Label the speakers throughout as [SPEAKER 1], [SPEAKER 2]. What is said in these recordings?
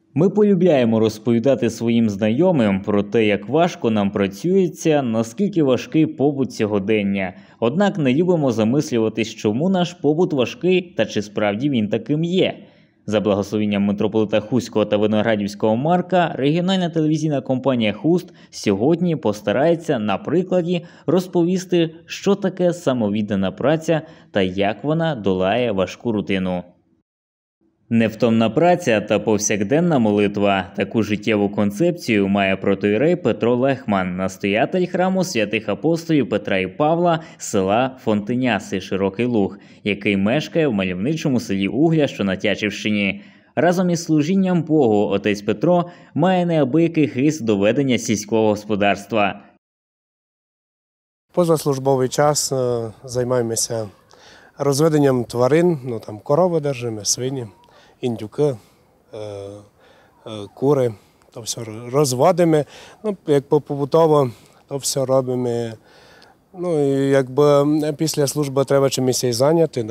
[SPEAKER 1] Ми полюбляємо розповідати своїм знайомим про те, як важко нам працюється, наскільки важкий побут сьогодення. Однак не любимо замислюватись, чому наш побут важкий та чи справді він таким є. За благословенням митрополита Хуського та Виноградівського Марка, регіональна телевізійна компанія «Хуст» сьогодні постарається на прикладі розповісти, що таке самовіддана праця та як вона долає важку рутину. Невтомна праця та повсякденна молитва – таку життєву концепцію має протоієрей Петро Лехман, настоятель храму святих апостолів Петра і Павла села Фонтеняси, Широкий Луг, який мешкає в мальовничому селі Угля, що на Тячівщині. Разом із служінням Богу отець Петро має неабиякий хист до ведення сільського господарства.
[SPEAKER 2] Позаслужбовий час займаємося розведенням тварин, корови держимо, свині, індюки, кури, то все розводимо, як побутово, то все робимо. Після служби треба чимось і зайняти,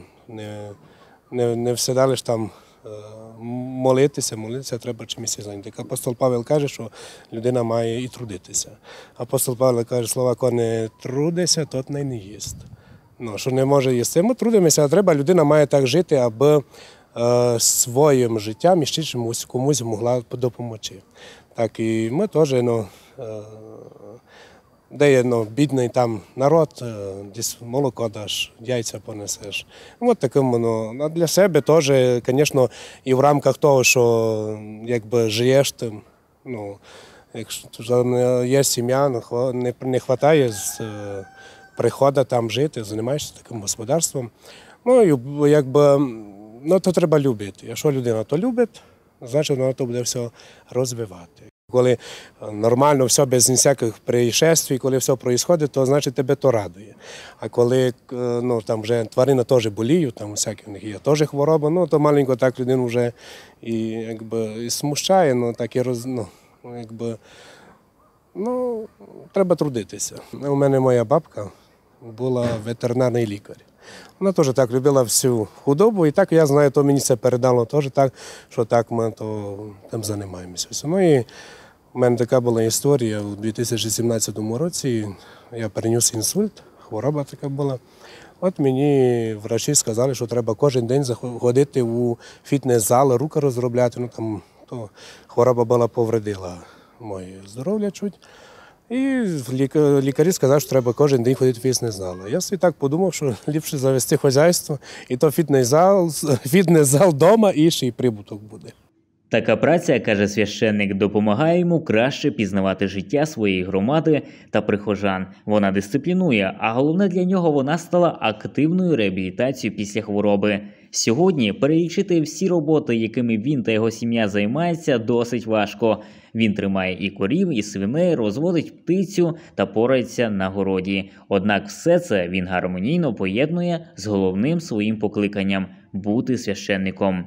[SPEAKER 2] не все далі там молитися, треба чимось і зайняти. Апостол Павел каже, що людина має і трудитися. Апостол Павел каже, слова, «Ко не трудися, тот не їсть». Що не може їсти. Ми трудимося, а треба, людина має так жити, аби своїм життям і ще комусь могла допомогти. Так і ми теж, де є бідний там народ, десь молоко даш, яйця понесеш. От таким, а для себе теж, звісно, і в рамках того, що якби живеш тим, якщо є сім'я, не вистачає з приходу там жити, займаєшся таким господарством. То треба любити. Якщо людина то любить, значить вона то буде все розвивати. Коли нормально все без ніяких происшествий, коли все відбувається, то значить тебе то радує. А коли там вже тварини теж боліють, там всякі в них є теж хвороба, то маленько так людину вже і смущає, треба трудитися. У мене моя бабка була ветеринарний лікар. Вона теж так любила всю худобу, і так, я знаю, то мені це передало теж так, що так ми тим займаємося. І в мене така була історія, у 2017 році я переніс інсульт, хвороба така була. От мені врачі сказали, що треба кожен день ходити у фітнес-зал, руки розробляти, то хвороба була повредила моє здоров'я чуть. І лікарі сказали, що треба кожен день ходити в фітнес-зал. Я собі так подумав, що ліпше завести хазяйство, і то фітнес-зал вдома, і ще й прибуток буде.
[SPEAKER 1] Така праця, каже священник, допомагає йому краще пізнавати життя своєї громади та прихожан. Вона дисциплінує, а головне для нього вона стала активною реабілітацією після хвороби. Сьогодні перелічити всі роботи, якими він та його сім'я займаються, досить важко. Він тримає і корів, і свиней, розводить птицю та порається на городі. Однак все це він гармонійно поєднує з головним своїм покликанням – бути священником.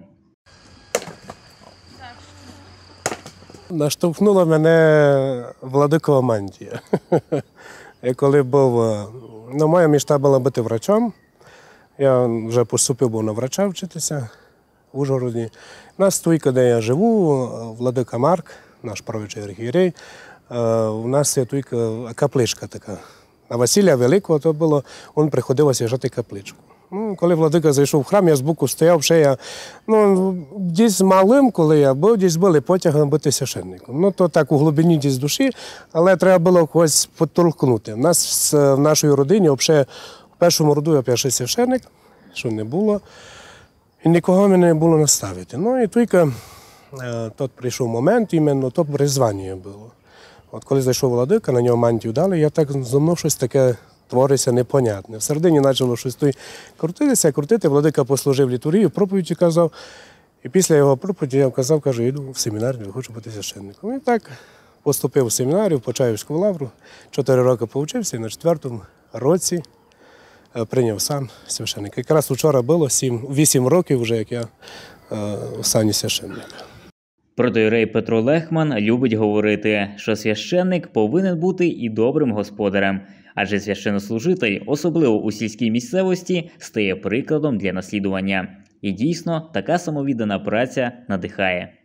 [SPEAKER 2] Наштовхнула мене владикова мантія. Я коли був, моя мечта була бути врачом. Я вже поступив був на врача вчитися в Ужгороді. У нас тут, де я живу, владика Марк, наш правичий архієрей, у нас є тут капличка така. На Василя Великого то було, він приходив освяжати капличку. Коли владика зайшов в храм, я збоку стояв, десь малим, коли я був, десь були потяги бути священником. То так у глибині десь душі, але треба було когось потолкнути. У нас в нашій родині, взагалі, в першому роду я перший священник, що не було, і нікого мене не було наставити. І тільки тут прийшов момент, іменно то призвання було. От коли зайшов владика, на нього мантію дали, я так, зо мною щось таке твориться непонятне. В середині почало щось крутити, владика послужив літургію, проповіді казав. І після його проповіді я кажу, йду в семінарію, хочу бути священником. І так поступив в семінарію, в Почаївську лавру, 4 роки повчився, і на 4-му році прийняв сан священника. Якраз вчора було 8 років вже, як я в сані священника.
[SPEAKER 1] Протоієрей Петро Лехман любить говорити, що священник повинен бути і добрим господарем, адже священнослужитель, особливо у сільській місцевості, стає прикладом для наслідування. І дійсно, така самовіддана праця надихає.